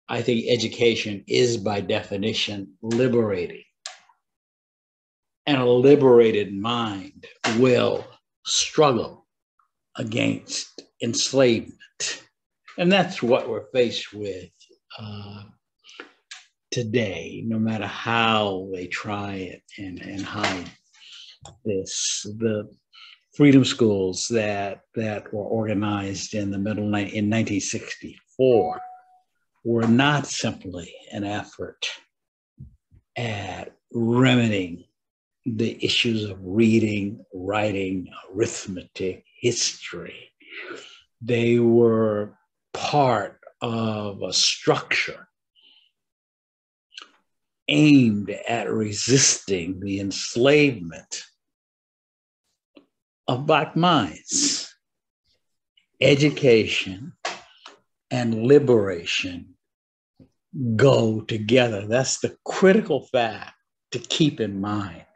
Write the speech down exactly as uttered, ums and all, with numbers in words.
I think education is by definition liberating. And a liberated mind will struggle against enslavement. And that's what we're faced with uh, today, no matter how they try it and, and hide this. The freedom schools that, that were organized in the middle in nineteen sixty-four were not simply an effort at remedying the issues of reading, writing, arithmetic, history. They were part of a structure aimed at resisting the enslavement of Black minds. Education and liberation go together. That's the critical fact to keep in mind.